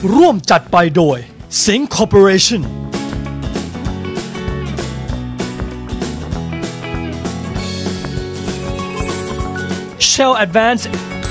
ร่วมจัดไปโดย Sing Corporation Shell Advance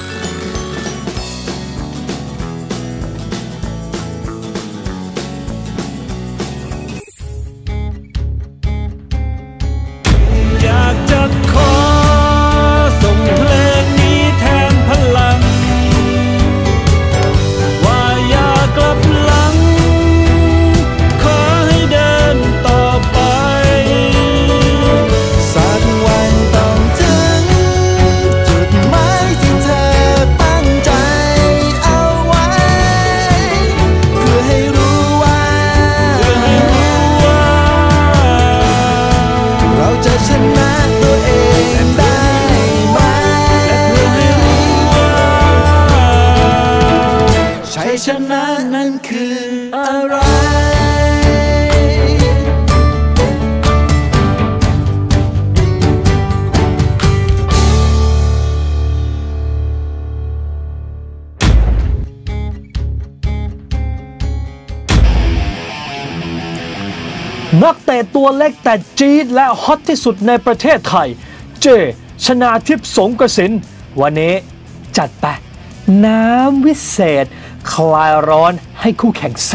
ชนะนั้นคืออะไรนักเตะตัวเล็กแต่จี๊ดและฮอตที่สุดในประเทศไทยเจชนาทิพย์สงกสินวันนี้จัดไปน้ำวิเศษคลายร้อนให้คู่แข่งซะ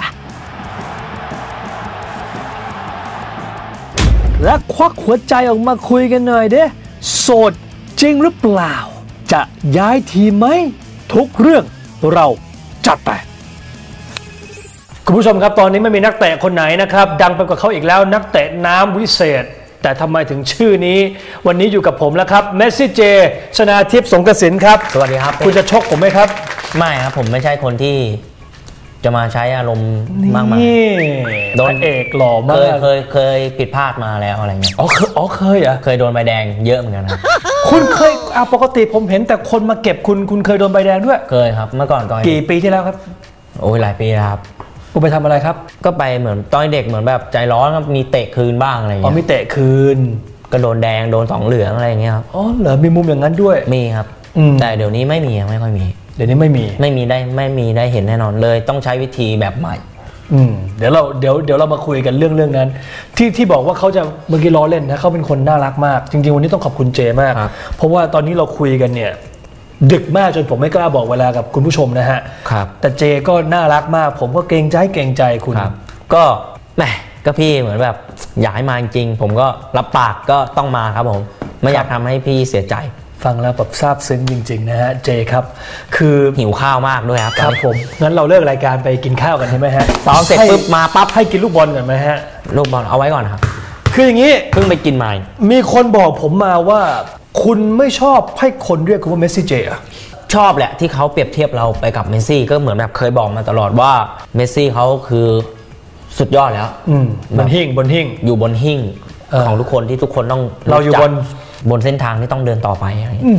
และควักหัวใจออกมาคุยกันหน่อยเด้โสดจริงหรือเปล่าจะย้ายทีมไหมทุกเรื่องเราจัดไปคุณผู้ชมครับตอนนี้ไม่มีนักเตะคนไหนนะครับดังไปกว่าเขาอีกแล้วนักเตะน้ำวิเศษแต่ทำไมถึงชื่อนี้วันนี้อยู่กับผมแล้วครับเมสซี่เจชนาทิพย์สงกสินครับสวัสดีครับคุณจะชกผมไหมครับไม่ครับผมไม่ใช่คนที่จะมาใช้อารมณ์มากมายโดนเอกหล่อมากเคยผิดพลาดมาแล้วอะไรเงี้ยเคยเหรอเคยโดนใบแดงเยอะเหมือนกันครับคุณเคยปกติผมเห็นแต่คนมาเก็บคุณเคยโดนใบแดงด้วยเคยครับเมื่อก่อนกี่ปีที่แล้วครับโอ้ยหลายปีแล้วครับคุณไปทำอะไรครับก็ไปเหมือนตอนเด็กเหมือนแบบใจร้อนครับมีเตะคืนบ้างอะไรเงี้ยมีเตะคืนก็โดนแดงโดน2เหลืองอะไรเงี้ยครับอ๋อเหรอมีมุมอย่างนั้นด้วยมีครับแต่เดี๋ยวนี้ไม่ค่อยมีเดี๋ยวนี้ไม่มีได้เห็นแน่นอนเลยต้องใช้วิธีแบบใหม่เดี๋ยวเรามาคุยกันเรื่องนั้นที่บอกว่าเขาจะเมื่อกี้ล้อเล่นนะเขาเป็นคนน่ารักมากจริงๆวันนี้ต้องขอบคุณเจมากเพราะว่าตอนนี้เราคุยกันเนี่ยดึกมากจนผมไม่กล้าบอกเวลากับคุณผู้ชมนะฮะแต่เจก็น่ารักมากผมก็เกรงใจคุณก็แหมก็พี่เหมือนแบบอยากให้มาจริงผมก็รับปากก็ต้องมาครับผมไม่อยากทำให้พี่เสียใจฟังแล้วแบบซาบซึ้งจริงๆนะฮะเจครับคือหิวข้าวมากด้วยครับครับผมงั้นเราเลิกรายการไปกินข้าวกันใช่ไหมฮะซ้อมเสร็จปุ๊บมาปั๊บให้กินลูกบอลก่อนไหมฮะลูกบอลเอาไว้ก่อนครับคืออย่างนี้เพิ่งไปกินมามีคนบอกผมมาว่าคุณไม่ชอบให้คนเรียกคุณว่าเมสซี่เจอะชอบแหละที่เขาเปรียบเทียบเราไปกับเมสซี่ก็เหมือนแบบเคยบอกมาตลอดว่าเมสซี่เขาคือสุดยอดแล้วบนหิ้งอยู่บนหิ้งของทุกคนที่ทุกคนต้องเราอยู่บนเส้นทางที่ต้องเดินต่อไป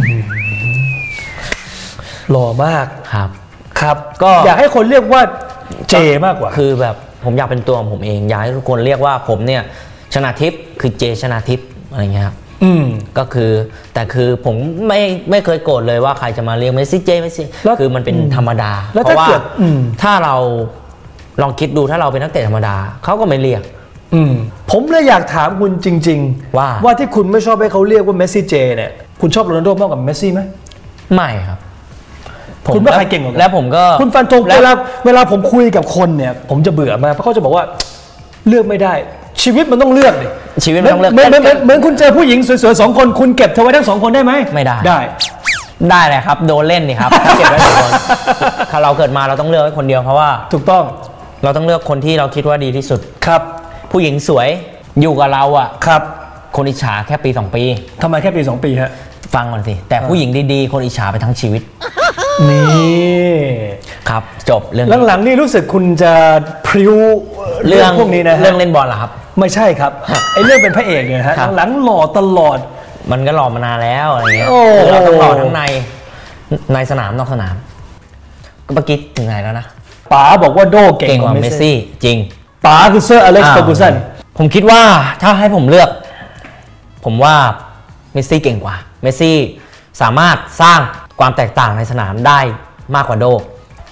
หล่อมากครับก็อยากให้คนเรียกว่าเจมากกว่าคือแบบผมอยากเป็นตัวของผมเองอยากให้ทุกคนเรียกว่าผมเนี่ยชนาทิพย์คือเจชนาทิพย์อะไรเงี้ยครับก็คือแต่คือผมไม่เคยโกรธเลยว่าใครจะมาเรียกเมสซี่เจคือมันเป็นธรรมดาเพราะว่าถ้าเราลองคิดดูถ้าเราเป็นนักเตะธรรมดาเขาก็ไม่เรียกผมเลยอยากถามคุณจริงๆว่าที่คุณไม่ชอบให้เขาเรียกว่าเมสซี่เจเนี่ยคุณชอบโรนัลโดมากกว่าเมสซี่ไหมไม่ครับคุณว่าใครเก่งกว่ากันแล้วผมก็คุณฟันธงเวลาผมคุยกับคนเนี่ยผมจะเบื่อมากเพราะเขาจะบอกว่าเลือกไม่ได้ชีวิตมันต้องเลือกดิชีวิตมันต้องเลือกเหมือนคุณเจอผู้หญิงสวยๆ2คนคุณเก็บเธอไว้ทั้ง2คนได้ไหมไม่ได้ได้เลยครับโดนเล่นนี่ครับเก็บไว้2คนถ้าเราเกิดมาเราต้องเลือกไว้คนเดียวเพราะว่าถูกต้องเราต้องเลือกคนที่เราคิดว่าดีที่สุดครับผู้หญิงสวยอยู่กับเราอ่ะครับคนอิจฉาแค่ปี2ปีทำไมแค่ปี2ปีฮะฟังก่อนสิแต่ผู้หญิงดีๆคนอิจฉาไปทั้งชีวิตนี่ครับจบเรื่องหลังๆนี่รู้สึกคุณจะพริ้วเรื่องพวกนี้นะเรื่องเล่นบอลเหรอครับไม่ใช่ครับไอ้เรื่องเป็นพระเอกเนี่ยฮะหลังหล่อตลอดมันก็หล่อมานานแล้วอะไรเงี้ยเราต้องหล่อทั้งในสนามนอกสนามก็เมื่อกี้ถึงไหนแล้วนะป๋าบอกว่าโดเก่งกว่าเมสซี่จริงป๋าคือเซอร์อเล็กซ์เฟอร์กูสันผมคิดว่าถ้าให้ผมเลือกผมว่าเมสซี่เก่งกว่าเมสซี่สามารถสร้างความแตกต่างในสนามได้มากกว่าโด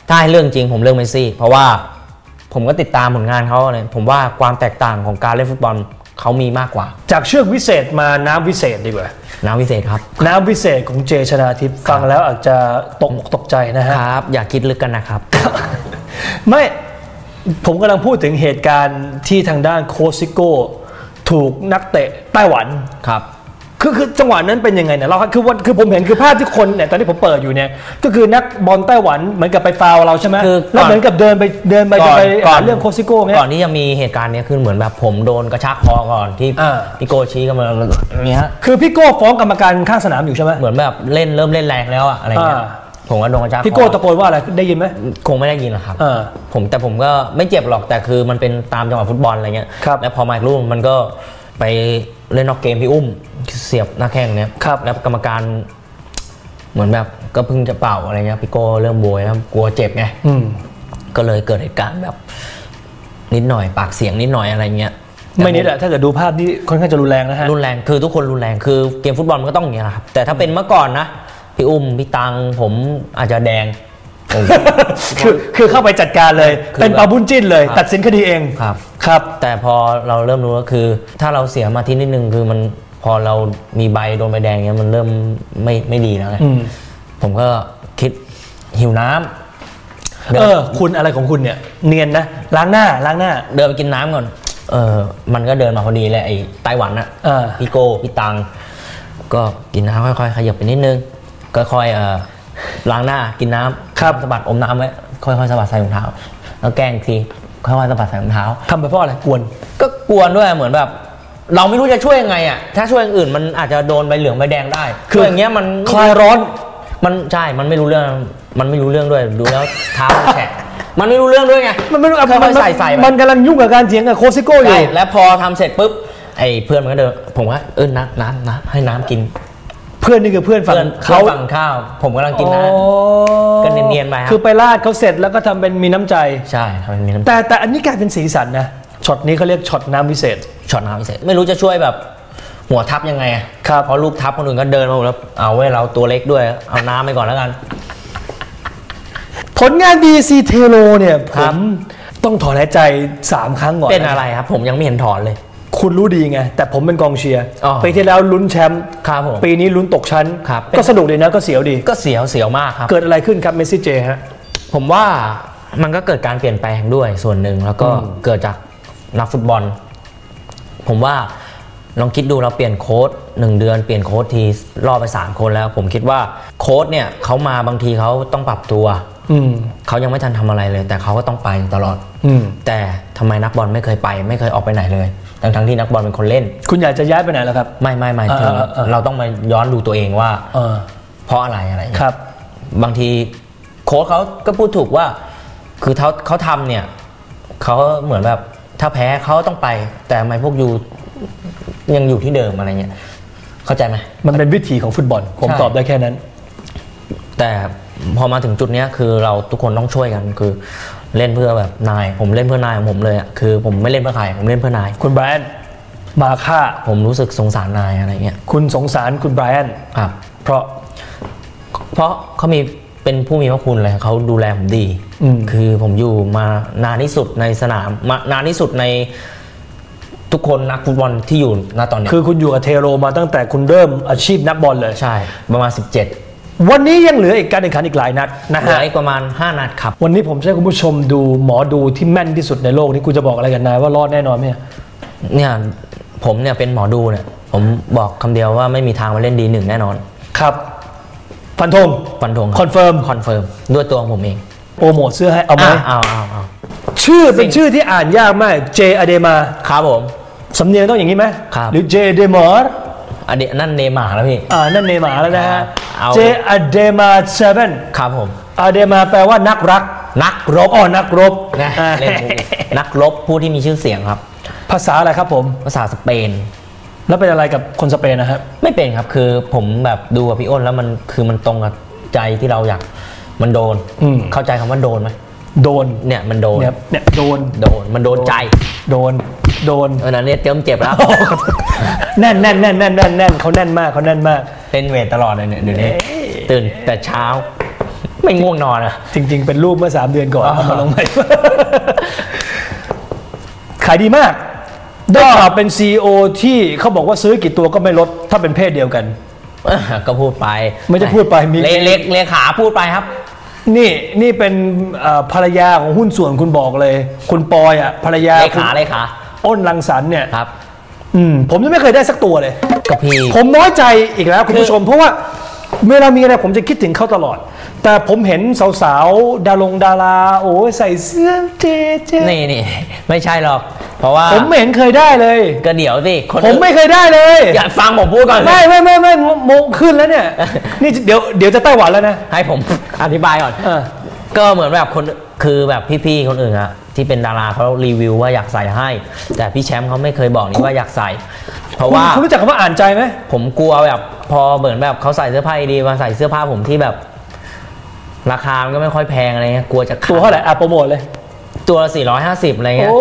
ถ้าให้เรื่องจริงผมเลือกเมสซี่เพราะว่าผมก็ติดตามผลงานเขาเลยผมว่าความแตกต่างของการเล่นฟุตบอลเขามีมากกว่าจากเชือกวิเศษมาน้ำวิเศษดีกว่าน้ำวิเศษครับน้ำวิเศษของเจชนาทิพย์ฟังแล้วอาจจะตกใจนะฮะครับอย่าคิดลึกกันนะครับไม่ผมกำลังพูดถึงเหตุการณ์ที่ทางด้านโคซิโก้ถูกนักเตะไต้หวันครับคือจังหวะนั้นเป็นยังไงเนี่ยเราคือผมเห็นคือภาพที่คนเนี่ยตอนที่ผมเปิดอยู่เนี่ยก็คือนักบอลไต้หวันเหมือนกับไปฟาวเราใช่ไหมแล้วเหมือนกับเดินไปก่อนเรื่องโคซิโก้ก่อนที่จะมีเหตุการณ์นี้คือเหมือนแบบผมโดนกระชากคอก่อนที่พี่โก้ชี้กันมาอย่างเงี้ยคือพี่โก้ฟ้องกรรมการข้างสนามอยู่ใช่ไหมเหมือนแบบเริ่มเล่นแรงแล้วอะไรเงี้ยผมก็โดนกระชากพี่โก้ตะโกนว่าอะไรได้ยินไหมคงไม่ได้ยินหรอกครับแต่ผมก็ไม่เจ็บหรอกแต่คือมันเป็นตามจังหวะฟุตบอลอะไรเงี้ยแล้วพอมาอีกลูกมันก็ไปเล่นนอกเกมพี่อุ้มเสียบหน้าแข้งเนี้ยแล้วกรรมการเหมือนแบบก็เพิ่งจะเป่าอะไรเงี้ยพี่โก้เริ่มโวยแล้วกลัวเจ็บไงก็เลยเกิดเหตุการณ์แบบนิดหน่อยปากเสียงนิดหน่อยอะไรเงี้ยไม่นิดอะถ้าเกิดดูภาพนี่ค่อนข้างจะรุนแรงนะฮะรุนแรงคือทุกคนรุนแรงคือเกมฟุตบอลมันก็ต้องอย่างเงี้ยครับแต่ถ้าเป็นเมื่อก่อนนะพี่อุ้มพี่ตังผมอาจจะแดงคือเข้าไปจัดการเลยเป็นปาบุญจิ้นเลยตัดสินคดีเองครับแต่พอเราเริ่มรู้ก็คือถ้าเราเสียมาที่นิดนึงคือมันพอเรามีใบโดนใบแดงเงี้ยมันเริ่มไม่ดีแล้วไงผมก็คิดหิวน้ำคุณอะไรของคุณเนี่ยเนียนนะล้างหน้าเดินไปกินน้ำก่อนมันก็เดินมาพอดีเลยไอ้ไต้หวันอะพี่โก้พี่ตังก็กินน้ำค่อยๆขยับไปนิดนึงก็ค่อยล้างหน้ากินน้ำสะบัดอมน้ำไว้ค่อยๆสะบัดใส่รองเท้าแล้วแกล้งทีค่อยๆสะบัดใส่รองเท้าทำไปเพราะอะไรกวนก็กวนด้วยเหมือนแบบเราไม่รู้จะช่วยยังไงอ่ะถ้าช่วยอย่างอื่นมันอาจจะโดนใบเหลืองใบแดงได้คืออย่างเงี้ยมันคลายร้อนมันใช่มันไม่รู้เรื่องด้วยดูแล้วเท้าแฉะมันไม่รู้เรื่องด้วยไงมันไม่รู้ค่อยๆใส่มันกำลังยุ่งกับการเถียงกับโคซิโก้อยู่แล้วพอทำเสร็จปุ๊บไอ้เพื่อนมันก็เดินผมว่าน้ำให้น้ำกินเพื่อนนี่คือเพื่อนฝั่งเขาฝั่งข้าวผมกำลังกินนะก็เนียนๆไปคือไปลาดเขาเสร็จแล้วก็ทำเป็นมีน้ำใจใช่ทำเป็นมีน้ำใจแต่อันนี้กลายเป็นสีสันนะช็อตนี้เขาเรียกช็อตน้ำวิเศษช็อตน้ำวิเศษไม่รู้จะช่วยแบบหัวทับยังไงครับเพราะลูกทับคนอื่นก็เดินมาแล้วเอาไว้เราตัวเล็กด้วยเอาน้ำไปก่อนแล้วกันผลงาน BC เทโลเนี่ยผมต้องถอนหายใจ3ครั้งก่อนเป็นอะไรครับผมยังไม่เห็นถอนเลยคุณรู้ดีไงแต่ผมเป็นกองเชียร์ปีที่แล้วลุ้นแชมป์ปีนี้ลุ้นตกชั้นก็สนุกดีนะก็เสียวดีก็เสียวมากครับเกิดอะไรขึ้นครับเมสซี่เจฮะผมว่ามันก็เกิดการเปลี่ยนแปลงด้วยส่วนหนึ่งแล้วก็เกิดจากนักฟุตบอลผมว่าลองคิดดูเราเปลี่ยนโค้ช1 เดือนเปลี่ยนโค้ชทีรอบไป3 คนแล้วผมคิดว่าโค้ชเนี่ยเขามาบางทีเขาต้องปรับตัวเขายังไม่ทันทำอะไรเลยแต่เขาก็ต้องไปตลอดแต่ทำไมนักบอลไม่เคยไปไม่เคยออกไปไหนเลยทั้งที่นักบอลเป็นคนเล่นคุณอยากจะย้ายไปไหนแล้วครับไม่ถึงเราต้องมาย้อนดูตัวเองว่าเพราะอะไรครับบางทีโค้ชเขาก็พูดถูกว่าคือเขาทำเนี่ยเขาเหมือนแบบถ้าแพ้เขาต้องไปแต่ทำไมพวกยูยังอยู่ที่เดิมอะไรเงี้ยเข้าใจไหมมันเป็นวิถีของฟุตบอลผมตอบได้แค่นั้นแต่พอมาถึงจุดนี้คือเราทุกคนต้องช่วยกันคือเล่นเพื่อแบบนายผมเล่นเพื่อนายของผมเลยอ่ะคือผมไม่เล่นเพื่อใครผมเล่นเพื่อนายคุณไบรอันมาค่าผมรู้สึกสงสารนายอะไรเงี้ยคุณสงสารคุณไบรอันครับเพราะเขามีเป็นผู้มีพระคุณเลยเขาดูแลผมดีคือผมอยู่มานานที่สุดในสนามนานที่สุดในทุกคนนักฟุตบอลที่อยู่ณตอนนี้คือคุณอยู่กับเทโรมาตั้งแต่คุณเริ่มอาชีพนักบอลเลยใช่ประมาณ17 วันนี้ยังเหลืออีกการแข่งขันอีกหลายนัดนะฮะเหลืออีกประมาณ5 นัดครับวันนี้ผมจะให้คุณผู้ชมดูหมอดูที่แม่นที่สุดในโลกนี้คุณจะบอกอะไรกันนายว่ารอดแน่นอนไหมเนี่ยผมเนี่ยเป็นหมอดูเนี่ยผมบอกคำเดียวว่าไม่มีทางมาเล่นD1แน่นอนครับฟันธงคอนเฟิร์มด้วยตัวผมเองโปรโมทเสื้อให้เอาไหมเอาชื่อเป็นชื่อที่อ่านยากมากเจอเดมาครับผมสำเนียงต้องอย่างนี้ไหมหรือเจเดมอร์นั่นเนม่าแล้วพี่นั่นเนม่าแล้วนะฮะเจอเดมา7 ครับผมเดมาแปลว่านักรักนักรบนักรบนะนักรบผู้ที่มีชื่อเสียงครับภาษาอะไรครับผมภาษาสเปนแล้วเป็นอะไรกับคนสเปนนะครับไม่เป็นครับคือผมแบบดูกับพี่อ้นแล้วมันคือมันตรงกับใจที่เราอยากมันโดนเข้าใจคำว่าโดนไหมโดนเนี่ยมันโดนเนี่ยโดนมันโดนใจโดนเนี่ยเจ็บแล้วแน่นเขาแน่นมากเล่นเวทตลอดเลยเนี่ยเดี๋ยวนี้ตื่นแต่เช้าไม่ง่วงนอนอะจริงๆเป็นรูปเมื่อ3 เดือนก่อนมาลงใหม่ขายดีมากได้ข่าวเป็น CEO ที่เขาบอกว่าซื้อกี่ตัวก็ไม่ลดถ้าเป็นเพศเดียวกันก็พูดไปไม่จะพูดไปมีเลขาพูดไปครับนี่เป็นภรรยาของหุ้นส่วนคุณบอกเลยคุณปอยอ่ะภรรยาเลขาอ้นรังสรรค์เนี่ยครับผมยังไม่เคยได้สักตัวเลยกับพี่ผมน้อยใจอีกแล้วคุณผู้ชมเพราะว่าเวลามีอะไรผมจะคิดถึงเขาตลอดแต่ผมเห็นสาวๆดาราโอ้ใส่เสื้อเจ๊นี่ไม่ใช่หรอกเพราะว่าผมไม่เห็นเคยได้เลยก็เดี๋ยวสิผมไม่เคยได้เลยอย่าฟังผมพูดก่อนไม่โมงขึ้นแล้วเนี่ยนี่เดี๋ยวจะไต้หวันแล้วนะให้ผมอธิบายก่อนก็เหมือนแบบคนคือแบบพี่ๆคนอื่นอะที่เป็นดาราเขารีวิวว่าอยากใส่ให้แต่พี่แชมป์เขาไม่เคยบอกนี่ว่าอยากใส่เพราะว่าคุณรู้จักคำว่าอ่านใจไหมผมกลัวแบบพอเหมือนแบบเขาใส่เสื้อผ้าดีมาใส่เสื้อผ้าผมที่แบบราคามันก็ไม่ค่อยแพงอะไรเงี้ยกลัวจะตัวเท่าไหร่โปรโมทเลยตัวละ450อะไรเงี้ย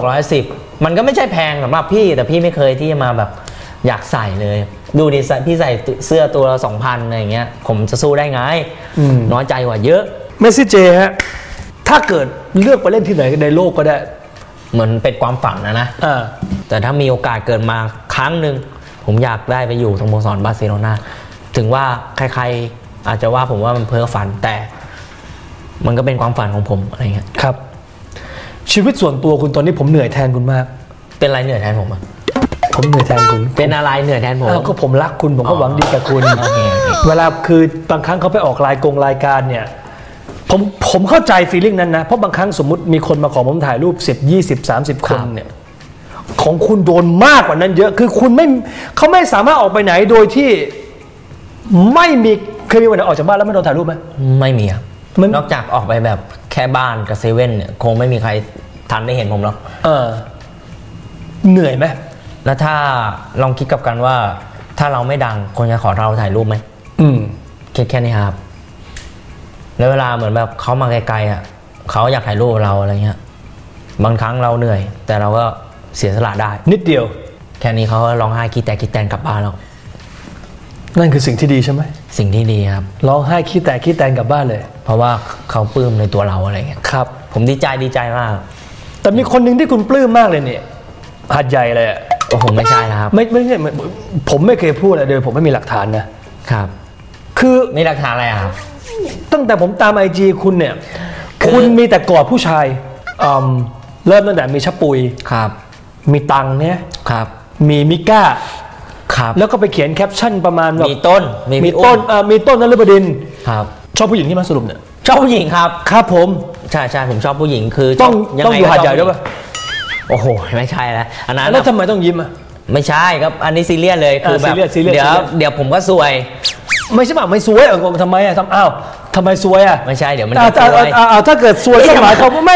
610มันก็ไม่ใช่แพงสำหรับพี่แต่พี่ไม่เคยที่จะมาแบบอยากใส่เลยดูดิพี่ใส่เสื้อตัวละ 2,000 อะไรเงี้ยผมจะสู้ได้ไงน้อยใจกว่าเยอะเมสซี่เจฮะถ้าเกิดเลือกไปเล่นที่ไหนในโลกก็ได้เหมือนเป็นความฝันนะแต่ถ้ามีโอกาสเกิดมาครั้งหนึ่งผมอยากได้ไปอยู่สโมสรบาร์เซโลนาถึงว่าใครๆอาจจะว่าผมว่ามันเพ้อฝันแต่มันก็เป็นความฝันของผมอะไรเงี้ยครับชีวิตส่วนตัวคุณตอนนี้ผมเหนื่อยแทนคุณมากเป็นอะไรเหนื่อยแทนผมอ่ะผมเหนื่อยแทนคุณเป็นอะไรเหนื่อยแทนผมก็ผมรักคุณผมก็หวังดีกับคุณเวลาคือบางครั้งเขาไปออกรายการเนี่ยผมเข้าใจฟีลลิ่งนั้นนะเพราะบางครั้งสมมุติมีคนมาขอผมถ่ายรูป10 20 30 คนเนี่ยของคุณโดนมากกว่านั้นเยอะคือคุณเขาไม่สามารถออกไปไหนโดยที่ไม่มีเคยมีวันไหนออกจากบ้านแล้วไม่โดนถ่ายรูปไหมไม่มีครับนอกจากออกไปแบบแค่บ้านกับเซเว่นเนี่ยคงไม่มีใครทันได้เห็นผมหรอกเหนื่อยไหมแล้วถ้าลองคิดกับกันว่าถ้าเราไม่ดังคนจะขอเราถ่ายรูปไหมคิดแค่นี้ครับแล้วเวลาเหมือนแบบเขามาไกลๆอ่ะเขาอยากถ่ายรูปเราอะไรเงี้ยบางครั้งเราเหนื่อยแต่เราก็เสียสละได้นิดเดียวแค่นี้เขาร้องไห้คิดแต่กลับบ้านแล้วนั่นคือสิ่งที่ดีใช่ไหมสิ่งที่ดีครับร้องไห้คิดแต่กลับบ้านเลยเพราะว่าเขาปลื้มในตัวเราอะไรเงี้ยครับผมดีใจมากแต่มีคนหนึ่งที่คุณปลื้มมากเลยเนี่ยหัดใหญ่เลยอ่ะโอ้โหไม่ใช่นะครับไม่ใช่ผมไม่เคยพูดอะไรเลยผมไม่มีหลักฐานนะครับคือมีหลักฐานอะไรครับตั้งแต่ผมตาม IG คุณเนี่ยคุณมีแต่กอดผู้ชายเริ่มตั้งแต่มีชะปุยครับมีตังเนี่ยครับมีมิก้าครับแล้วก็ไปเขียนแคปชั่นประมาณแบบมีต้นมีต้นนฤบดินครับชอบผู้หญิงที่มาสรุปเนี่ยชอบผู้หญิงครับครับผมใช่ผมชอบผู้หญิงคือต้องอยู่หาดใหญ่ด้วยป่ะโอ้โหไม่ใช่แล้วอันนั้นแล้วทำไมต้องยิ้มอ่ะไม่ใช่ครับอันนี้ซีเรียสเลยคือแบบเดี๋ยวผมก็ซวยไม่ใช่ไม่ซวยทำไมอ่ะทำไมซวยอ่ะไม่ใช่เดี๋ยวมันถ้าเกิดซวยก็หมายความไม่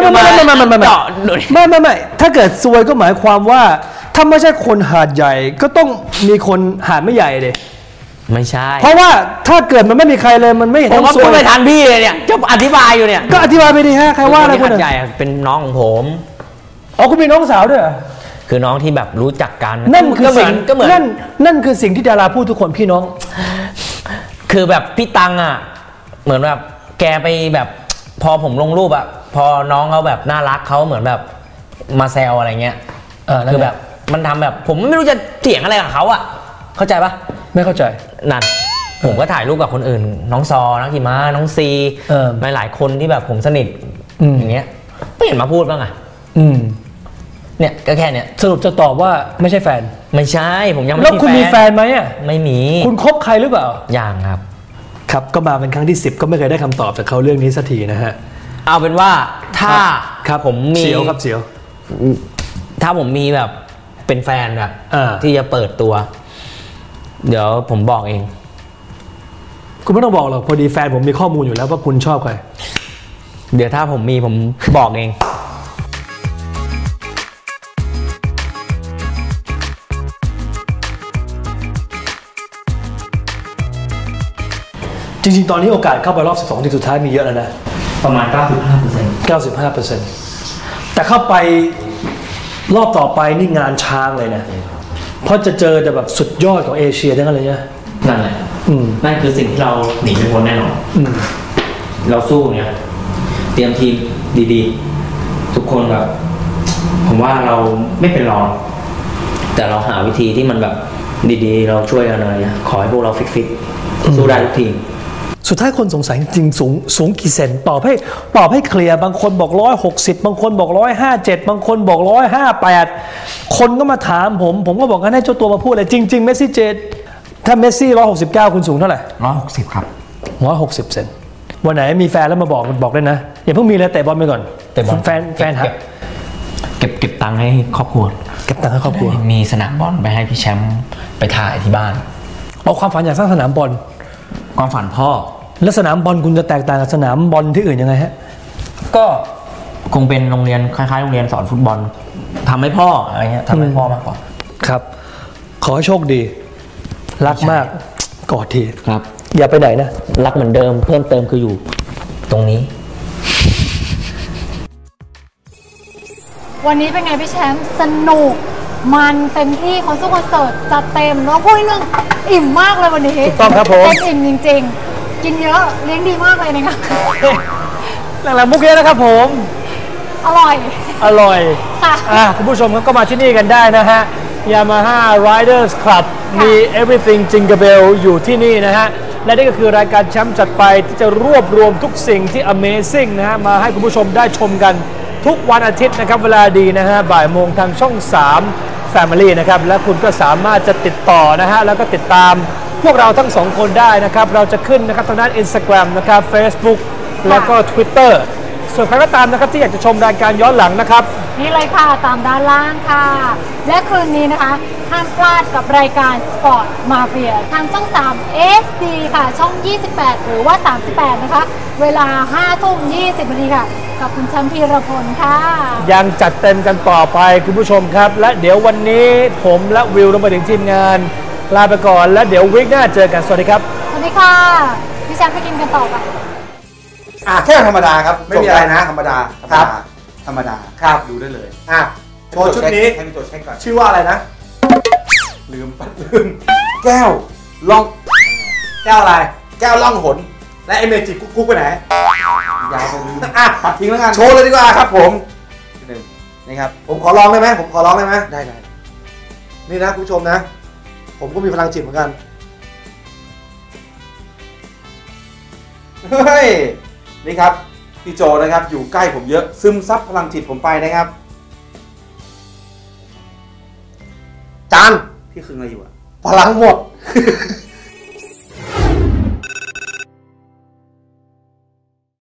ถ้าเกิดซวยก็หมายความว่าถ้าไม่ใช่คนหาดใหญ่ก็ต้องมีคนหาดไม่ใหญ่เลยไม่ใช่เพราะว่าถ้าเกิดมันไม่มีใครเลยมันไม่เห็นต้องซวยไม่ทันพี่เลยเนี่ยจะอธิบายอยู่เนี่ยก็อธิบายไปดิฮะใครว่าอะไรคนใหญ่เป็นน้องของผมคุณมีน้องสาวด้วยคือน้องที่แบบรู้จักกันนั่นคือสิ่งก็เหมือนนั่นคือสิ่งที่ดาราพูดทุกคนพี่น้องคือแบบพี่ตังอ่ะเหมือนแบบแกไปแบบพอผมลงรูปอ่ะพอน้องเขาแบบน่ารักเขาเหมือนแบบมาแซวอะไรเงี้ยคือแบบมันทำแบบผมไม่รู้จะเถียงอะไรกับเขาอ่ะเข้าใจปะไม่เข้าใจนั่นผมก็ถ่ายรูปกับคนอื่นน้องซอน้องขี่ม้าน้องซีหลายคนที่แบบผมสนิทอย่างเงี้ยไม่เห็นมาพูดบ้างอ่ะเนี่ยก็แค่เนี้ยสรุปจะตอบว่าไม่ใช่แฟนไม่ใช่ผมยังไม่มีแฟนแล้วคุณมีแฟนไหมอ่ะไม่มีคุณคบใครหรือเปล่ายังครับครับก็มาเป็นครั้งที่10ก็ไม่เคยได้คำตอบจากเขาเรื่องนี้สักทีนะฮะเอาเป็นว่าถ้าผมมีเสียวครับเสียวถ้าผมมีแบบเป็นแฟนแบบที่จะเปิดตัวเดี๋ยวผมบอกเองคุณไม่ต้องบอกหรอกพอดีแฟนผมมีข้อมูลอยู่แล้วว่าคุณชอบใครเดี๋ยวถ้าผมมีผมบอกเองจริงๆตอนนี้โอกาสเข้าไปรอบ12ทีสุดท้ายมีเยอะแล้วนะประมาณ 95%แต่เข้าไปรอบต่อไปนี่งานช้างเลยนะเพราะจะเจอแต่แบบสุดยอดของเอเชียทั้งนั้นเลยเนี่ยนั่นแหละนั่นคือสิ่งที่เราหนีไม่พ้นแน่นอนเราสู้เนี่ยเตรียมทีมดีๆทุกคนแบบผมว่าเราไม่เป็นรองแต่เราหาวิธีที่มันแบบดีๆเราช่วยกันเลยขอให้พวกเราฟิตสู้ได้ทุกทีมสุดท้ายคนสงสัยจริงสูงกี่เซนตอบให้เคลียร์บางคนบอก160บางคนบอก157บางคนบอก158คนก็มาถามผมก็บอกงั้นให้เจ้าตัวมาพูดเลยจริงๆเมสซี่เจถ้าเมสซี่169คุณสูงเท่าไหร่ 160ครับ 160เซนวันไหนมีแฟนแล้วมาบอกเลยนะอย่าเพิ่งมีเลยเตะบอลไปก่อนเตะบอลแฟนหักเก็บตังค์ให้ครอบครัวมีสนามบอลไปให้พี่แชมป์ไปถ่ายที่บ้านเอาความฝันอยากสร้างสนามบอลความฝันพ่อแล้วสนามบอลคุณจะแตกต่างกับสนามบอลที่อื่นยังไงฮะก็คงเป็นโรงเรียนคล้ายๆโรงเรียนสอนฟุตบอลทำให้พ่ออะไรเงี้ยทำให้พ่อมากกว่าครับขอให้โชคดีรักมากกอดทีครับอย่าไปไหนนะรักเหมือนเดิมเพิ่มเติมคืออยู่ตรงนี้วันนี้เป็นไงพี่แชมป์สนุกมันเต็มที่คอนเสิร์ตจัดเต็มแล้วพูดนึงอิ่มมากเลยวันนี้ถูกต้องครับผมอิ่มจริงๆกินเยอะเลี้ยงดีมากเลยนะคะหลังๆมุกเยอะนะครับผมอร่อยค่ะคุณผู้ชมก็มาที่นี่กันได้นะฮะ Yamaha Riders Club มี Everything Jingle Bell อยู่ที่นี่นะฮะและนี่ก็คือรายการแชมป์จัดไปที่จะรวบรวมทุกสิ่งที่ Amazing นะฮะมาให้คุณผู้ชมได้ชมกันทุกวันอาทิตย์นะครับเวลาดีนะฮะบ่ายโมงทางช่อง3 Family นะครับและคุณก็สามารถจะติดต่อนะฮะแล้วก็ติดตามพวกเราทั้งสองคนได้นะครับเราจะขึ้นนะครับทางด้าน Instagram นะครับ Facebook แล้วก็ Twitter ส่วนใครก็ตามนะครับที่อยากจะชมรายการย้อนหลังนะครับนี่เลยค่ะตามด้านล่างค่ะและคืนนี้นะคะห้ามพลาดกับรายการ Sport Mafia ทางช่อง3 SD ค่ะช่อง 28 หรือว่า 38 นะคะเวลา 5:20 น.ค่ะกับคุณแชมป์พีรพลค่ะยังจัดเต็มกันต่อไปคุณผู้ชมครับและเดี๋ยววันนี้ผมและวิวรวมไปถึงทีมงานลาไปก่อนและเดี๋ยววีคหน้าเจอกันสวัสดีครับสวัสดีค่ะพี่แชมป์ไปกินกันต่อค่ะแค่ธรรมดาครับไม่มีอะไรนะธรรมดาครับธรรมดาครับดูได้เลยโชว์ชุดนี้ให้พี่โจเช็คก่อนชื่อว่าอะไรนะลืมแก้วล่องแก้วอะไรแก้วล่องหนและไอเมจิกุ๊กไปไหนยาวไปลืมปัดทิ้งแล้วกันโชว์เลยดีกว่าครับผมนี่ครับผมขอลองได้ไหมได้นี่นะคุณผู้ชมนะผมก็มีพลังจิตเหมือนกันเฮ้ยนี่ครับพี่โจนะครับอยู่ใกล้ผมเยอะซึมซับพลังจิตผมไปนะครับจานพี่คืนอะไรอยู่อะพลังหมด